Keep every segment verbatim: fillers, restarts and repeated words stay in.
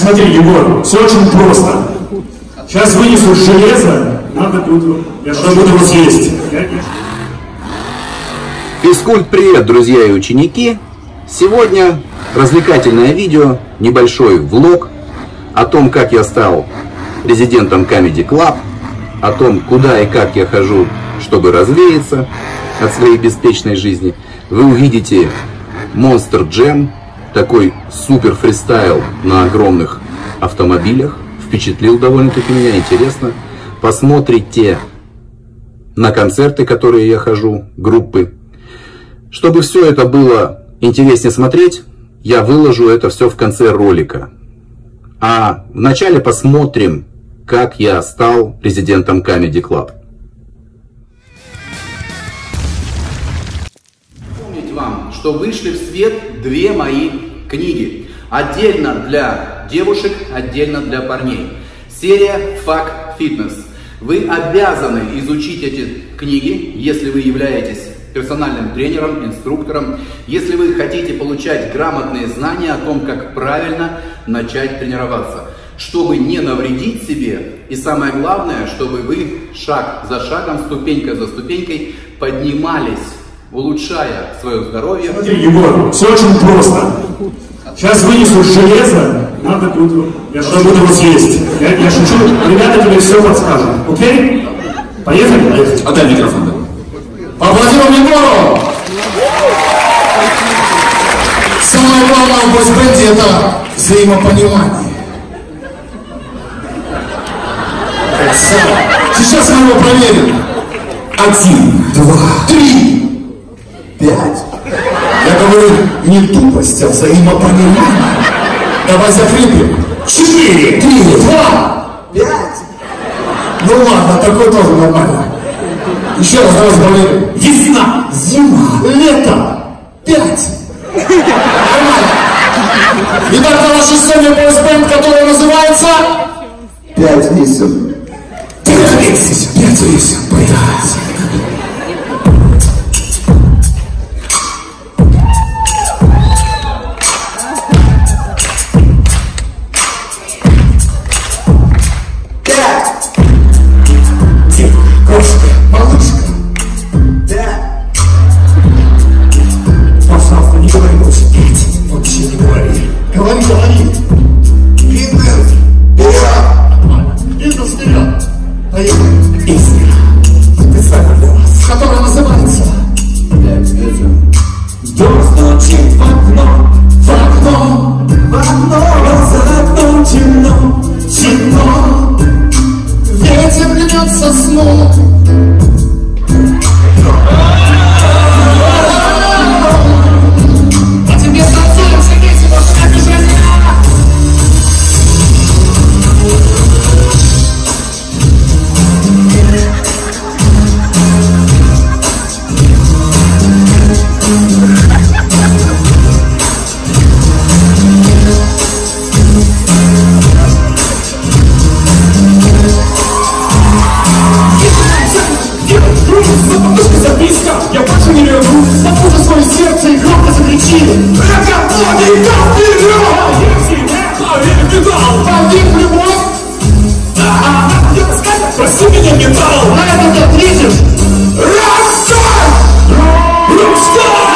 Смотри, Егор, все очень просто. Сейчас вынесу железо, надо будет, я что буду его съесть. Физкульт, привет, друзья и ученики! Сегодня развлекательное видео, небольшой влог о том, как я стал президентом Comedy Club, о том, куда и как я хожу, чтобы развеяться от своей беспечной жизни. Вы увидите Monster Jam, такой супер фристайл на огромных автомобилях. Впечатлил довольно-таки меня, интересно. Посмотрите на концерты, которые я хожу, группы. Чтобы все это было интереснее смотреть, я выложу это все в конце ролика. А вначале посмотрим, как я стал президентом Comedy Club. Помнить вам, что вышли в свет две мои книги. Отдельно для девушек, отдельно для парней. Серия Fuck Fitness. Вы обязаны изучить эти книги, если вы являетесь персональным тренером, инструктором, если вы хотите получать грамотные знания о том, как правильно начать тренироваться, чтобы не навредить себе, и самое главное, чтобы вы шаг за шагом, ступенька за ступенькой поднимались, улучшая свое здоровье. Смотри, Егор, все очень просто. Сейчас вынесу железо, надо будет, я что буду его съесть. Я, я шучу, ребята тебе все подскажут. Окей? Поехали? Поехали. Отдай микрофон, да. Поаплодируем Егору! Самое главное в бойсбенде — это взаимопонимание. Сейчас мы его проверим. Один, два, три, пять. Я говорю, не тупость, а взаимопонимание. Давай закрепим. Четыре, три, два, пять. Ну ладно, такой тоже нормально. Еще раз, давай проверим. Весна, зима, лето, пять. Нормально. Итак, на нашей сцене бойсбенд, который называется... Пять весен. Пять весен. Пять весен. Пять. Говори, говори. Бизнес вперед. Бизнес вперед. Поехали. Песня. Специально для вас. Которая называется «Пять весен». Дождь стучит в окно, в окно, в окно. За окном темно, темно. Ветер льется снова. Я больше не лежу, послушай свое сердце и громко закричи. Это Comedy Club! Если это верит металл, погиб любовь. А надо где-то сказать, прости меня, металл. На это ты ответишь. Рокстар! Рокстар!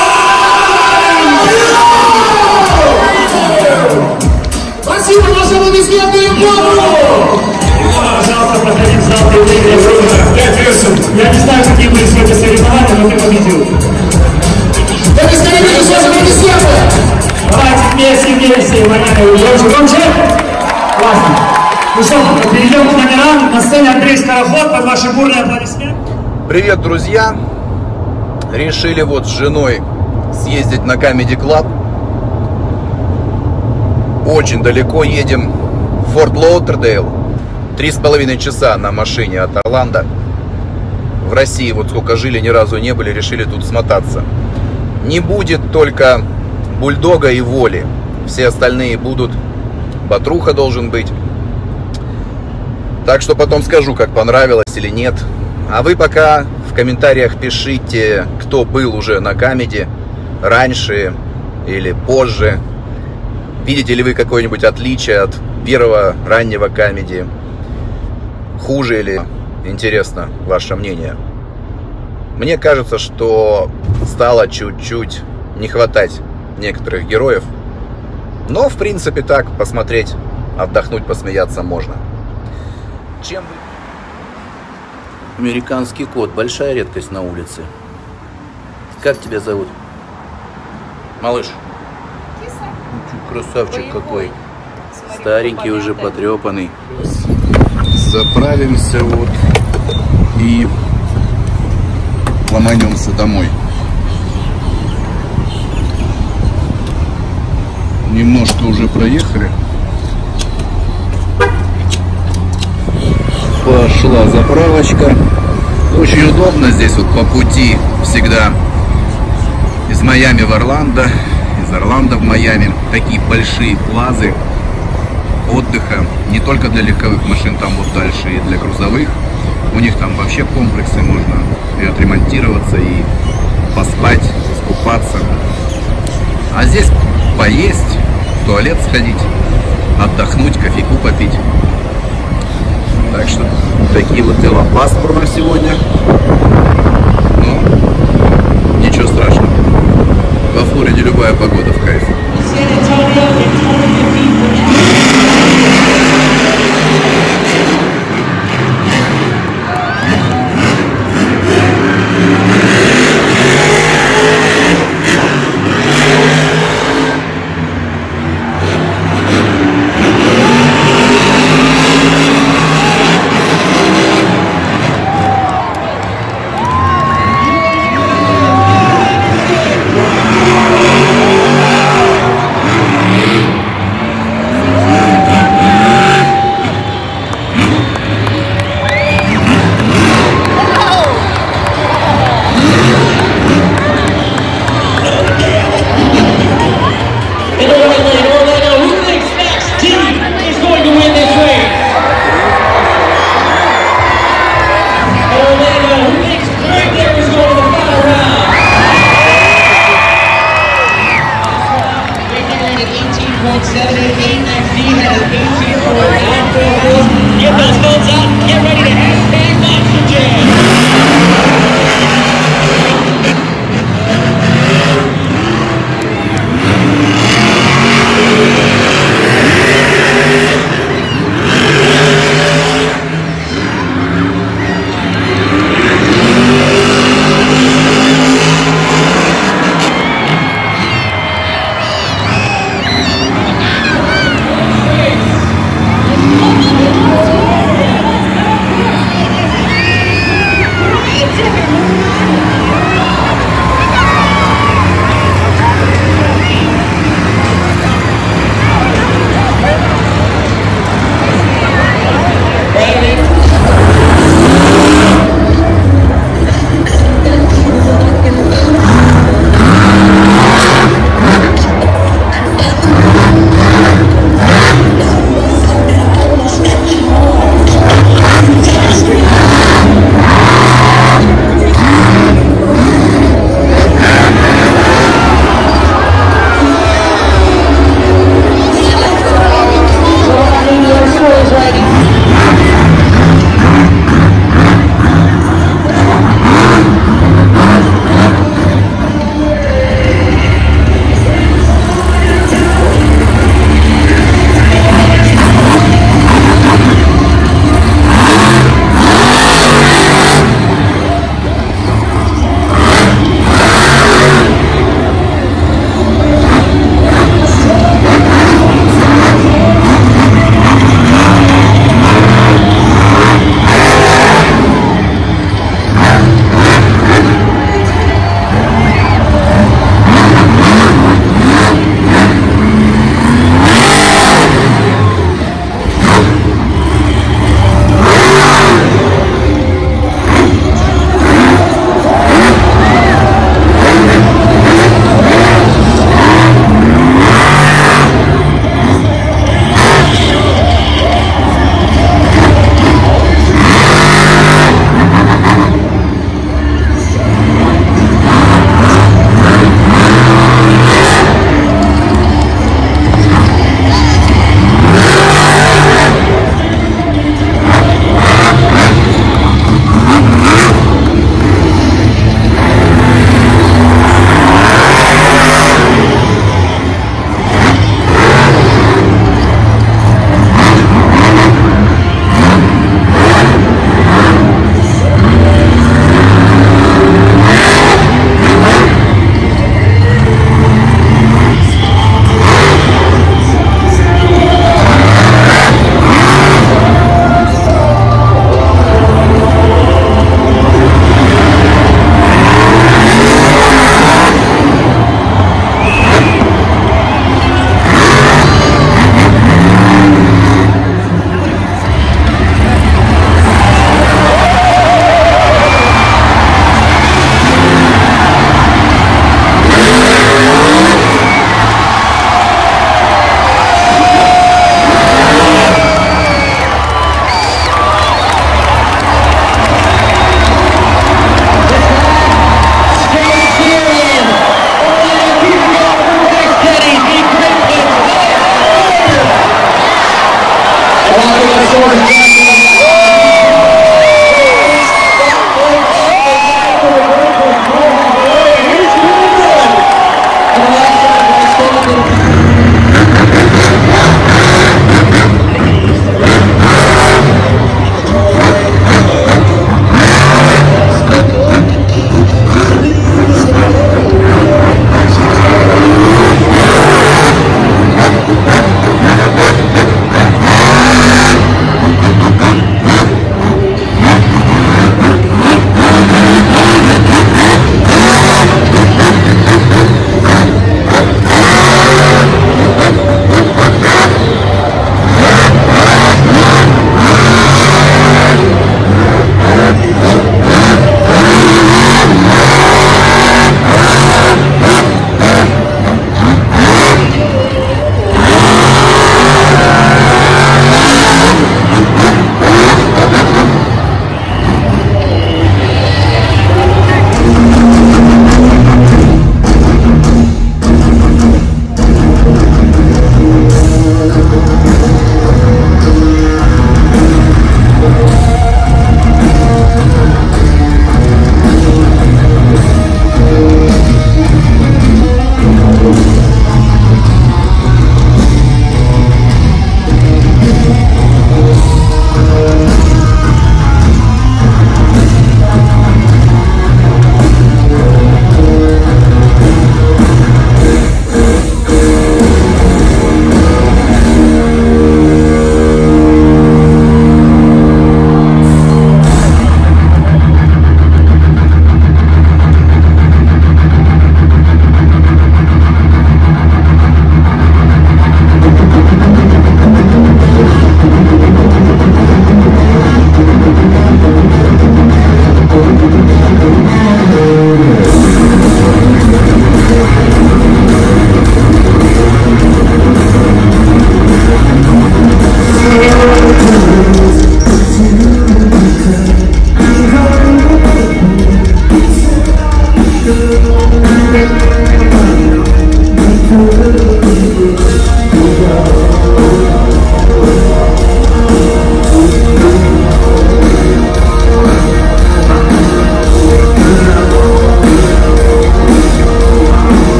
Спасибо нашему бессмертному Егору! Пожалуйста, проходи в зал, ты выиграешь. Пять весен. Я не знаю, какие были сегодня соревнования, но ты победил. Да ты скорее видишь, я же победил! Давайте вместе, вместе, валяю. Громче, громче. Классно. Ну что, перейдем к номерам. На сцене Андрей Скороход, под ваши бурные аплодисменты. Привет, друзья. Решили вот с женой съездить на Comedy Club. Очень далеко едем. В Форт Лоудердейл. Три с половиной часа на машине от Орландо. В России вот сколько жили, ни разу не были, решили тут смотаться. Не будет только Бульдога и Воли. Все остальные будут. Батруха должен быть. Так что потом скажу, как понравилось или нет. А вы пока в комментариях пишите, кто был уже на Comedy раньше или позже. Видите ли вы какое-нибудь отличие от первого раннего комедий? Хуже или интересно ваше мнение? Мне кажется, что стало чуть-чуть не хватать некоторых героев. Но, в принципе, так, посмотреть, отдохнуть, посмеяться можно. Чем вы... Американский кот. Большая редкость на улице. Как тебя зовут? Малыш. Красавчик какой. Старенький уже, потрепанный. Заправимся вот и ломанемся домой. Немножко уже проехали. Пошла заправочка. Очень удобно здесь вот по пути всегда из Майами в Орландо, из Орландо в Майами. Такие большие плазы отдыха, не только для легковых машин, там вот дальше и для грузовых. У них там вообще комплексы, можно и отремонтироваться, и поспать, искупаться. А здесь поесть, в туалет сходить, отдохнуть, кофейку попить. Так что такие вот дела. Пасмурно сегодня, но ничего страшного. Во Флориде любая погода в кайф.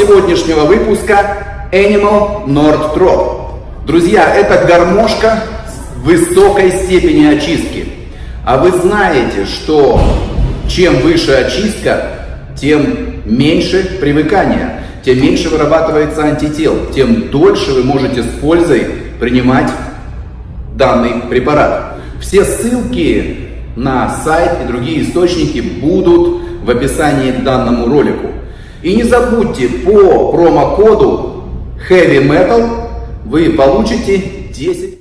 сегодняшнего выпуска Animal North Trop. Друзья, это гармошка высокой степени очистки. А вы знаете, что чем выше очистка, тем меньше привыкания, тем меньше вырабатывается антител, тем дольше вы можете с пользой принимать данный препарат. Все ссылки на сайт и другие источники будут в описании к данному ролику. И не забудьте, по промокоду Heavy Metal вы получите десять